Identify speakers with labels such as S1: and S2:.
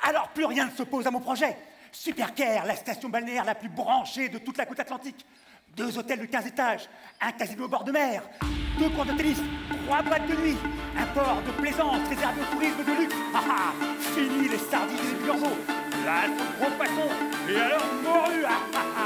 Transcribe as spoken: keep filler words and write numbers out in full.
S1: Alors plus rien ne s'oppose à mon projet. Supercare, la station balnéaire la plus branchée de toute la côte atlantique. Deux hôtels de quinze étages, un casino au bord de mer, deux cours de tennis, trois boîtes de nuit, un port de plaisance réservé au tourisme de luxe. Ah ah, fini les sardines et les burbeaux. Là, ce gros poisson, et alors mordu. Ah ah.